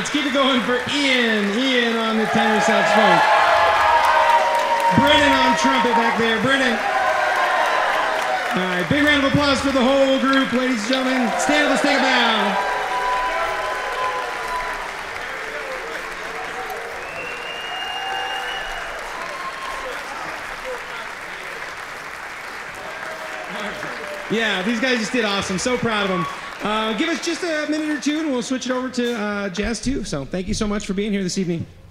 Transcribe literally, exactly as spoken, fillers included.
Let's keep it going for Ian. Ian on the tenor saxophone. Brennan on trumpet back there. Brennan. All right, big round of applause for the whole group, ladies and gentlemen. Stand up, let's take a bow. Yeah, these guys just did awesome. So proud of them. Uh, give us just a minute or two and we'll switch it over to uh, jazz too. So thank you so much for being here this evening.